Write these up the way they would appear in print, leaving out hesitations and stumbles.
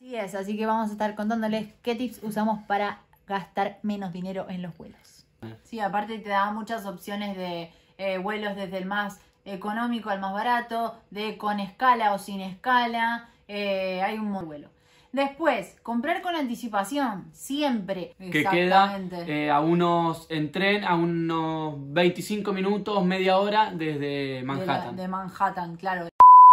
Y es, así que vamos a estar contándoles qué tips usamos para gastar menos dinero en los vuelos. Sí, aparte te da muchas opciones de vuelos desde el más económico al más barato, de con escala o sin escala, hay un buen vuelo. Después, comprar con anticipación, siempre. Que queda en tren a unos 25 minutos, media hora desde Manhattan. De Manhattan, claro.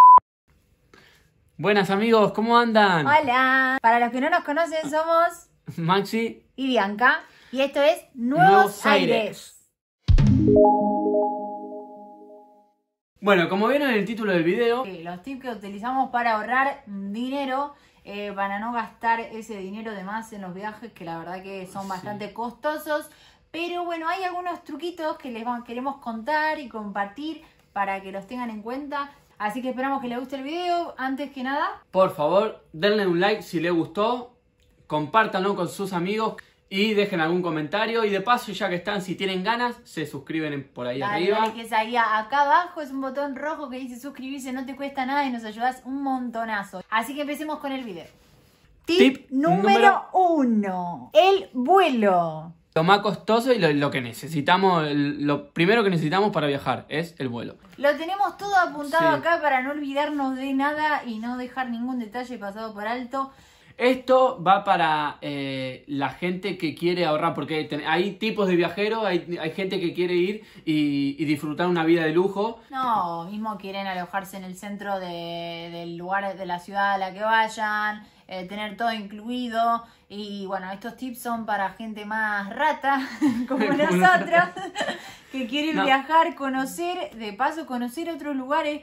Buenas amigos, ¿cómo andan? Hola, para los que no nos conocen somos Maxi y Bianca y esto es Nuevos Aires. Bueno, como vieron en el título del video, los tips que utilizamos para ahorrar dinero, para no gastar ese dinero de más en los viajes, que la verdad que son bastante costosos. Pero bueno, hay algunos truquitos que queremos contar y compartir para que los tengan en cuenta. Así que esperamos que les guste el video. Antes que nada, por favor, denle un like si les gustó, compártanlo con sus amigos y dejen algún comentario. Y de paso, ya que están, si tienen ganas, se suscriben por ahí arriba. Dale, que es ahí acá abajo, es un botón rojo que dice suscribirse, no te cuesta nada y nos ayudas un montonazo. Así que empecemos con el video. Tip número 1. El vuelo. Lo más costoso y lo que necesitamos, lo primero que necesitamos para viajar es el vuelo. Lo tenemos todo apuntado acá para no olvidarnos de nada y no dejar ningún detalle pasado por alto. Esto va para la gente que quiere ahorrar, porque hay tipos de viajeros, hay gente que quiere ir y disfrutar una vida de lujo. No, mismo quieren alojarse en el centro del lugar de la ciudad a la que vayan, tener todo incluido. Y bueno, estos tips son para gente más rata, como nosotros, que quieren viajar, conocer, de paso conocer otros lugares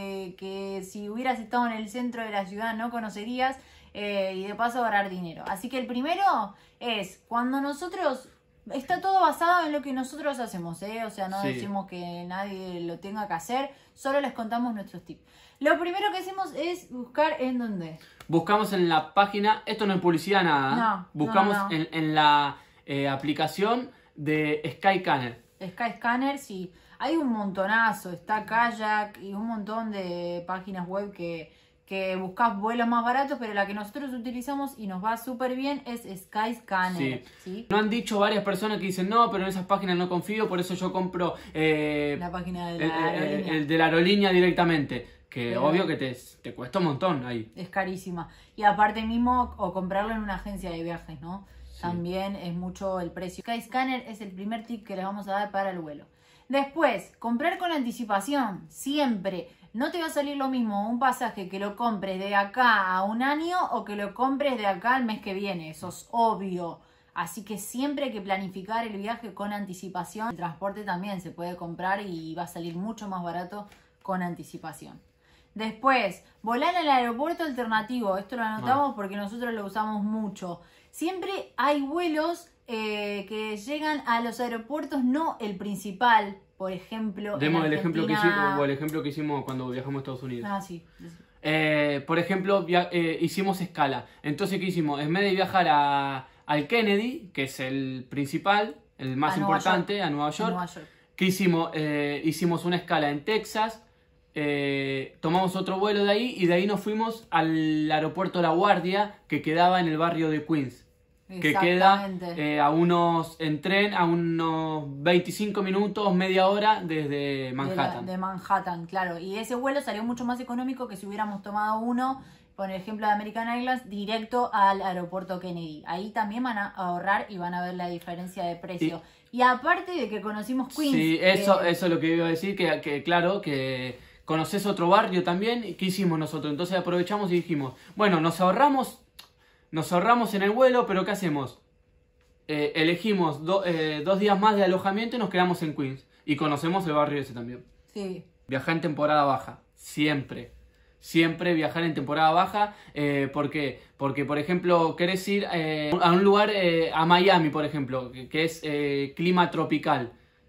que si hubieras estado en el centro de la ciudad no conocerías. Y de paso ahorrar dinero. Así que el primero es cuando nosotros... Está todo basado en lo que nosotros hacemos, O sea, no decimos que nadie lo tenga que hacer, solo les contamos nuestros tips. Lo primero que hacemos es buscar en dónde. Buscamos en la página, esto no es publicidad nada, no, buscamos en la aplicación de Skyscanner. Skyscanner, sí. Hay un montonazo, está Kayak y un montón de páginas web que buscas vuelos más baratos, pero la que nosotros utilizamos y nos va súper bien es Skyscanner. ¿Sí? No han dicho varias personas que dicen, no, pero en esas páginas no confío, por eso yo compro la página de la aerolínea. El de la aerolínea directamente. Que obvio que te cuesta un montón ahí. Es carísima. Y aparte mismo, o comprarlo en una agencia de viajes, ¿no? Sí. También es mucho el precio. Skyscanner es el primer tip que les vamos a dar para el vuelo. Después, comprar con anticipación, siempre. No te va a salir lo mismo un pasaje que lo compres de acá a un año o que lo compres de acá al mes que viene. Eso es obvio. Así que siempre hay que planificar el viaje con anticipación. El transporte también se puede comprar y va a salir mucho más barato con anticipación. Después, volar al aeropuerto alternativo. Esto lo anotamos porque nosotros lo usamos mucho. Siempre hay vuelos que llegan a los aeropuertos, no el principal. Por ejemplo, demos el ejemplo que hicimos cuando viajamos a Estados Unidos. Ah, sí. Por ejemplo, hicimos escala. Entonces, ¿qué hicimos? En vez de viajar al Kennedy, que es el principal, el más importante, a Nueva York, ¿qué hicimos? Hicimos una escala en Texas, tomamos otro vuelo de ahí y de ahí nos fuimos al aeropuerto La Guardia, que quedaba en el barrio de Queens. Que queda en tren a unos 25 minutos, media hora desde Manhattan. De Manhattan, claro. Y ese vuelo salió mucho más económico que si hubiéramos tomado uno, por ejemplo, de American Airlines, directo al aeropuerto Kennedy. Ahí también van a ahorrar y van a ver la diferencia de precio. Y aparte de que conocimos Queens. Sí, eso es lo que iba a decir, claro, que conoces otro barrio también. ¿Qué hicimos nosotros? Entonces aprovechamos y dijimos, bueno, nos ahorramos en el vuelo, pero ¿qué hacemos? Elegimos 2 días más de alojamiento y nos quedamos en Queens. Y conocemos el barrio ese también. Sí. Viajar en temporada baja, siempre. Siempre viajar en temporada baja. ¿Por qué? Porque, por ejemplo, querés ir a un lugar, a Miami, por ejemplo, que es clima tropical.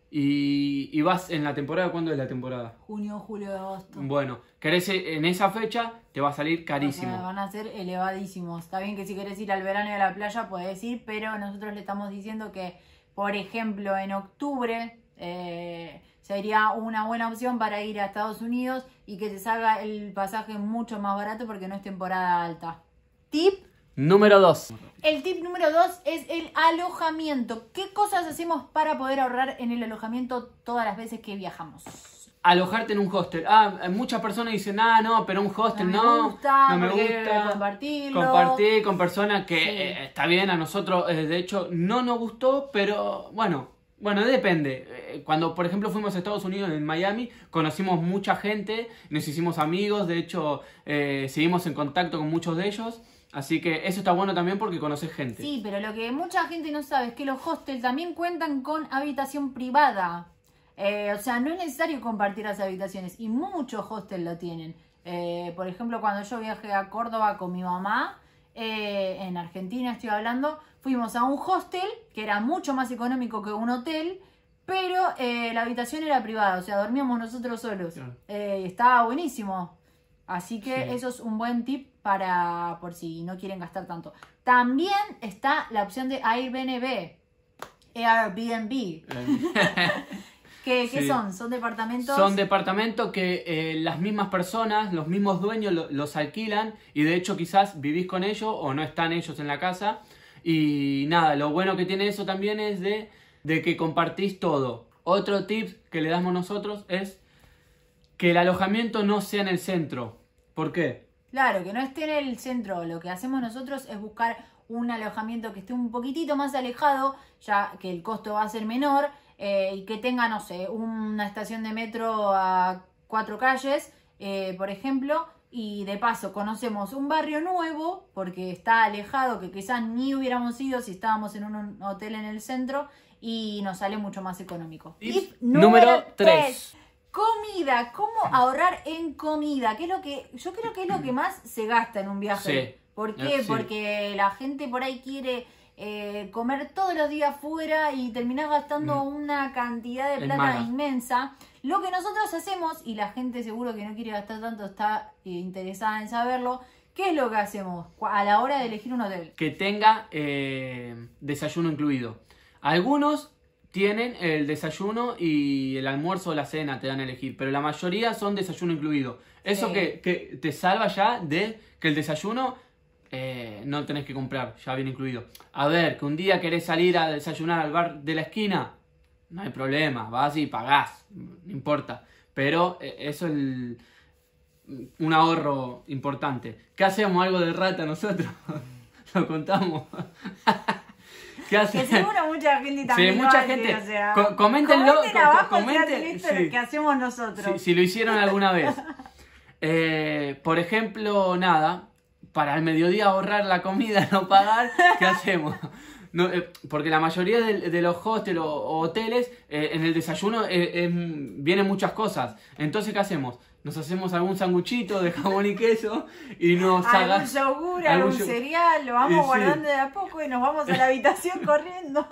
Y vas en la temporada, ¿cuándo es la temporada? Junio, julio, agosto. Bueno, querés en esa fecha, te va a salir carísimo. Van a ser elevadísimos. Está bien que si querés ir al verano y a la playa podés ir, pero nosotros le estamos diciendo que, por ejemplo, en octubre sería una buena opción para ir a Estados Unidos y que te salga el pasaje mucho más barato porque no es temporada alta. Tip Número 2. El tip número 2 es el alojamiento. ¿Qué cosas hacemos para poder ahorrar en el alojamiento todas las veces que viajamos? Alojarte en un hostel. Muchas personas dicen, no, pero un hostel no me gusta. Compartir con personas que está bien, a nosotros de hecho no nos gustó, pero bueno, depende. Cuando por ejemplo fuimos a Estados Unidos, en Miami, conocimos mucha gente, nos hicimos amigos, de hecho seguimos en contacto con muchos de ellos. Así que eso está bueno también porque conoces gente. Sí, pero lo que mucha gente no sabe es que los hostels también cuentan con habitación privada. O sea, no es necesario compartir las habitaciones y muchos hostels lo tienen. Por ejemplo, cuando yo viajé a Córdoba con mi mamá, en Argentina estoy hablando, fuimos a un hostel que era mucho más económico que un hotel, pero la habitación era privada, o sea, dormíamos nosotros solos. Claro. Estaba buenísimo. Así que eso es un buen tip para por si no quieren gastar tanto. También está la opción de Airbnb. ¿Qué son? ¿Son departamentos? Son departamentos que las mismas personas, los mismos dueños los alquilan y de hecho quizás vivís con ellos o no están ellos en la casa. Y nada, lo bueno que tiene eso también es de que compartís todo. Otro tip que le damos nosotros es que el alojamiento no sea en el centro. ¿Por qué? Claro, que no esté en el centro. Lo que hacemos nosotros es buscar un alojamiento que esté un poquitito más alejado, ya que el costo va a ser menor. Y que tenga, no sé, una estación de metro a 4 calles, por ejemplo, y de paso conocemos un barrio nuevo, porque está alejado, que quizás ni hubiéramos ido si estábamos en un hotel en el centro, y nos sale mucho más económico. Tip número 3. Comida. ¿Cómo ahorrar en comida? Que es lo que yo creo que es lo que más se gasta en un viaje. Sí. ¿Por qué? Sí. Porque la gente por ahí quiere comer todos los días fuera y terminás gastando una cantidad de plata inmensa. Lo que nosotros hacemos, y la gente seguro que no quiere gastar tanto, está interesada en saberlo, ¿qué es lo que hacemos a la hora de elegir un hotel? Que tenga desayuno incluido. Algunos tienen el desayuno y el almuerzo o la cena, te dan a elegir, pero la mayoría son desayuno incluido. Eso que te salva ya de que el desayuno no tenés que comprar, ya viene incluido. A ver, que un día querés salir a desayunar al bar de la esquina, no hay problema, vas y pagás, no importa. Pero eso es un ahorro importante. ¿Qué hacemos? Algo de rata nosotros. Lo contamos. ¿Qué hacemos? Que seguro mucha gente también. Sí, mucha gente. O sea, coméntenlo. Comenten que hacemos nosotros. Si lo hicieron alguna vez. Por ejemplo, nada. Para el mediodía ahorrar la comida, no pagar, ¿qué hacemos? No, porque la mayoría de los hostels o hoteles, en el desayuno vienen muchas cosas. Entonces, ¿qué hacemos? Nos hacemos algún sanguchito de jamón y queso y nos algún yogur, algún cereal, lo vamos guardando de a poco y nos vamos a la habitación corriendo.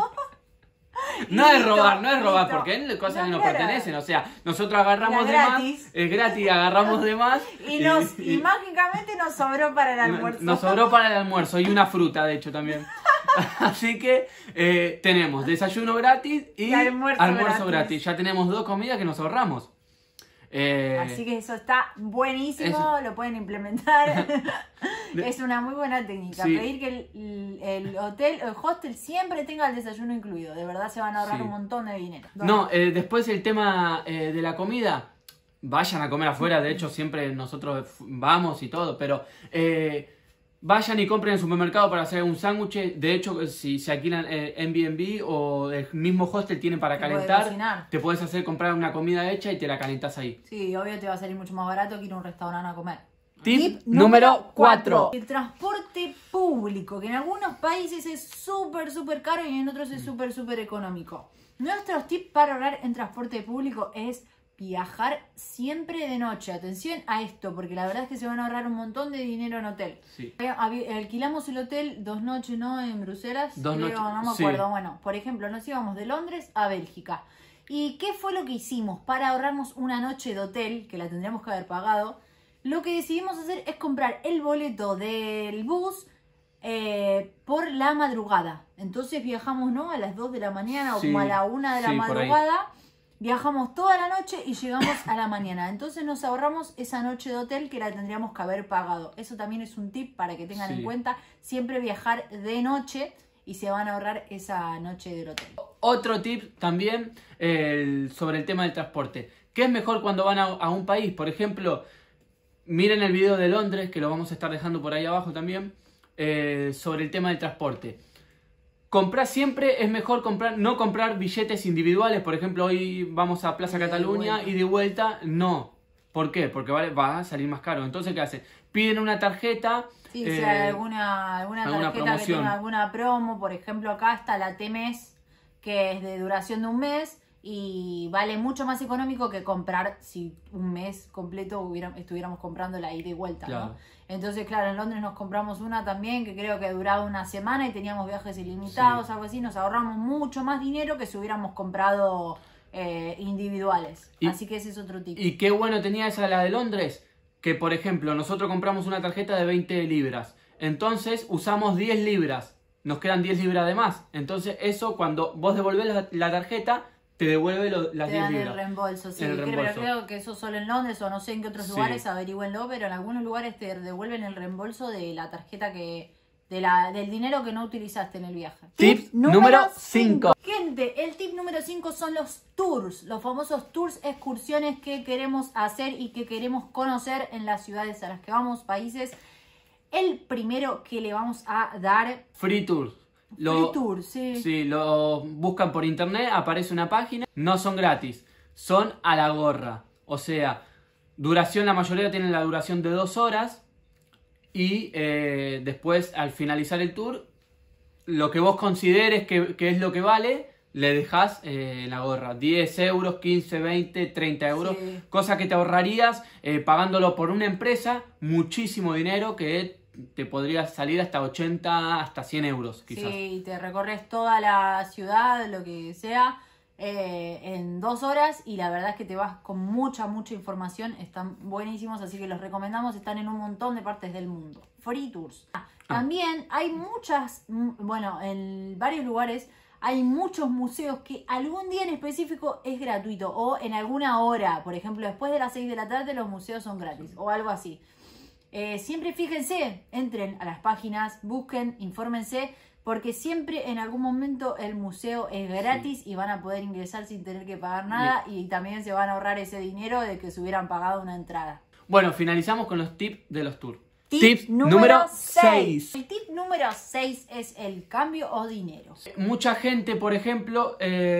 No es robar, porque es cosas que nos pertenecen. O sea, nosotros agarramos de más, es gratis, agarramos de más. Y mágicamente nos sobró para el almuerzo. Nos sobró para el almuerzo y una fruta, de hecho, también. Así que tenemos desayuno gratis y almuerzo gratis. Ya tenemos 2 comidas que nos ahorramos. Así que eso está buenísimo, lo pueden implementar. Es una muy buena técnica. Pedir que el hostel siempre tenga el desayuno incluido. De verdad se van a ahorrar un montón de dinero. No, después el tema de la comida, vayan a comer afuera. De hecho, siempre nosotros vamos y todo, pero vayan y compren en el supermercado para hacer un sándwich. De hecho, si se alquilan Airbnb o el mismo hostel tienen para calentar, te puedes comprar una comida hecha y te la calentas ahí. Sí, obvio te va a salir mucho más barato que ir a un restaurante a comer. Tip número 4. El transporte público, que en algunos países es súper caro y en otros es súper económico. Nuestros tips para ahorrar en transporte público es viajar siempre de noche. Atención a esto, porque la verdad es que se van a ahorrar un montón de dinero en hotel. Sí. Alquilamos el hotel 2 noches, ¿no? En Bruselas. 2 noches. No me acuerdo. Bueno, por ejemplo, nos íbamos de Londres a Bélgica. ¿Y qué fue lo que hicimos para ahorrarnos una noche de hotel, que la tendríamos que haber pagado? Lo que decidimos hacer es comprar el boleto del bus por la madrugada. Entonces viajamos, ¿no? A las 2 de la mañana o como a la 1 de la madrugada. viajamos toda la noche y llegamos a la mañana. Entonces nos ahorramos esa noche de hotel que la tendríamos que haber pagado. Eso también es un tip para que tengan en cuenta. Siempre viajar de noche y se van a ahorrar esa noche del hotel. Otro tip también sobre el tema del transporte. ¿Qué es mejor cuando van a un país? Por ejemplo, miren el video de Londres, que lo vamos a estar dejando por ahí abajo también, sobre el tema del transporte. Comprar siempre es mejor no comprar billetes individuales. Por ejemplo, hoy vamos a Plaza Cataluña y de vuelta no. ¿Por qué? Porque va a salir más caro. Entonces, ¿qué hacen? Piden una tarjeta. Sí, si hay alguna tarjeta promoción, que tenga alguna promo. Por ejemplo, acá está la T-MES, que es de duración de un mes y vale mucho más económico que comprar si un mes completo estuviéramos comprando la ida y vuelta, claro, ¿no? Entonces, claro, en Londres nos compramos una también que creo que duraba una semana y teníamos viajes ilimitados, algo así. Nos ahorramos mucho más dinero que si hubiéramos comprado individuales. Así que ese es otro tip. Y qué bueno tenía esa la de Londres, que por ejemplo nosotros compramos una tarjeta de 20 libras, entonces usamos 10 libras, nos quedan 10 libras de más. Entonces eso, cuando vos devolvés la tarjeta, te devuelve las 10 libras. El reembolso, sí. Pero creo que eso solo en Londres o no sé en qué otros lugares, averigüenlo, pero en algunos lugares te devuelven el reembolso de la tarjeta del dinero que no utilizaste en el viaje. Tip número 5. Gente, el tip número 5 son los tours, los famosos tours, excursiones que queremos hacer y que queremos conocer en las ciudades a las que vamos, países. El primero que le vamos a dar... Free tours. Free tours, sí. Sí, lo buscan por internet, aparece una página. No son gratis, son a la gorra. O sea, duración, la mayoría tienen la duración de 2 horas. Y después, al finalizar el tour, lo que vos consideres que es lo que vale, le dejás la gorra. 10 euros, 15, 20, 30 euros. Sí. Cosa que te ahorrarías pagándolo por una empresa, muchísimo dinero que te podría salir hasta 80, hasta 100 euros quizás. Sí, te recorres toda la ciudad, lo que sea, en 2 horas y la verdad es que te vas con mucha información. Están buenísimos, así que los recomendamos. Están en un montón de partes del mundo. Free tours. También hay en varios lugares hay muchos museos que algún día en específico es gratuito o en alguna hora. Por ejemplo, después de las 6 de la tarde los museos son gratis o algo así. Siempre fíjense, entren a las páginas, busquen, infórmense, porque siempre en algún momento el museo es gratis y van a poder ingresar sin tener que pagar nada y también se van a ahorrar ese dinero de que se hubieran pagado una entrada. Bueno, finalizamos con los tips de los tours. Tip número 6. El tip número 6 es el cambio o dinero. Mucha gente, por ejemplo,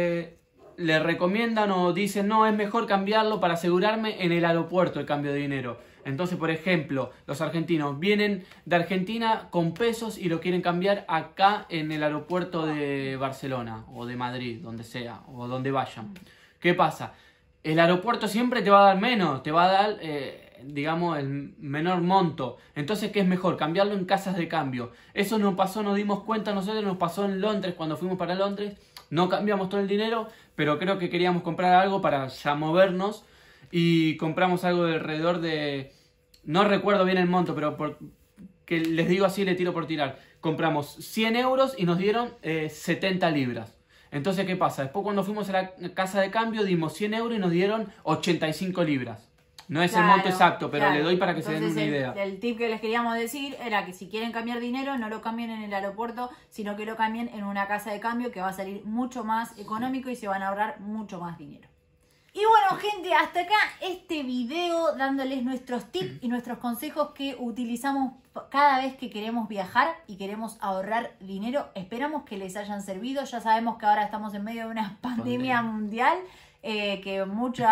le recomiendan o dicen, no, es mejor cambiarlo para asegurarme en el aeropuerto el cambio de dinero. Entonces, por ejemplo, los argentinos vienen de Argentina con pesos y lo quieren cambiar acá en el aeropuerto de Barcelona o de Madrid, donde sea, o donde vayan. ¿Qué pasa? El aeropuerto siempre te va a dar menos, te va a dar, digamos, el menor monto. Entonces, ¿qué es mejor? Cambiarlo en casas de cambio. Eso nos pasó, nos dimos cuenta nosotros, nos pasó en Londres, cuando fuimos para Londres. No cambiamos todo el dinero, pero creo que queríamos comprar algo para ya movernos. Y compramos algo de alrededor de... No recuerdo bien el monto, pero que les digo así, le tiro por tirar. Compramos 100 euros y nos dieron 70 libras. Entonces, ¿qué pasa? Después cuando fuimos a la casa de cambio dimos 100 euros y nos dieron 85 libras. No es el monto exacto, pero le doy para que se den una idea. El tip que les queríamos decir era que si quieren cambiar dinero, no lo cambien en el aeropuerto, sino que lo cambien en una casa de cambio que va a salir mucho más económico y se van a ahorrar mucho más dinero. Y bueno, gente, hasta acá este video dándoles nuestros tips y nuestros consejos que utilizamos cada vez que queremos viajar y queremos ahorrar dinero. Esperamos que les hayan servido. Ya sabemos que ahora estamos en medio de una pandemia mundial, que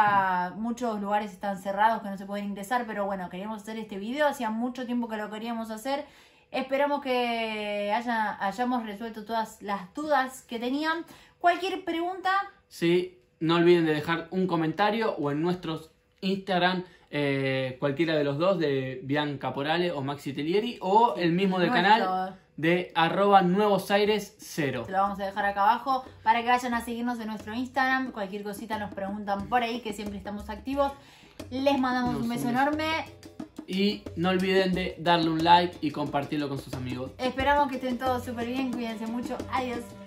muchos lugares están cerrados, que no se pueden ingresar, pero bueno, queríamos hacer este video. Hacía mucho tiempo que lo queríamos hacer. Esperamos que hayamos resuelto todas las dudas que tenían. Cualquier pregunta... Sí. No olviden de dejar un comentario o en nuestros Instagram, cualquiera de los dos, de Bianca Porale o Maxi Telieri, o el mismo del canal de @nuevosaires0. Se lo vamos a dejar acá abajo para que vayan a seguirnos en nuestro Instagram. Cualquier cosita nos preguntan por ahí, que siempre estamos activos. Les mandamos un beso enorme. Y no olviden de darle un like y compartirlo con sus amigos. Esperamos que estén todos súper bien. Cuídense mucho. Adiós.